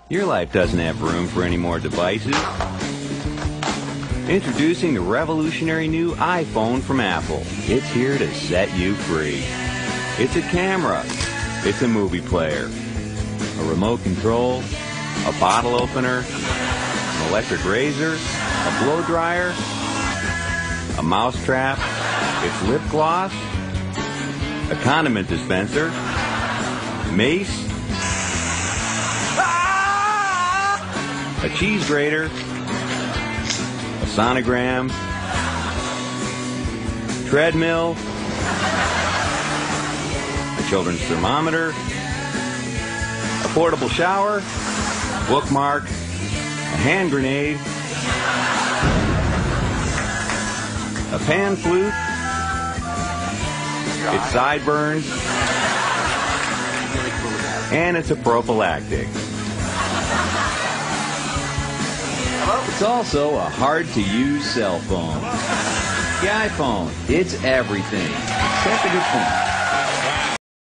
Your life doesn't have room for any more devices. Introducing the revolutionary new iPhone from Apple. It's here to set you free. It's a camera. It's a movie player. A remote control. A bottle opener. An electric razor. A blow dryer. A mouse trap. It's lip gloss. A condiment dispenser. Mace. A cheese grater, a sonogram, treadmill, a children's thermometer, a portable shower, bookmark, a hand grenade, a pan flute, it's sideburns, and it's a prophylactic. It's also a hard-to-use cell phone. The iPhone, it's everything, except a good phone.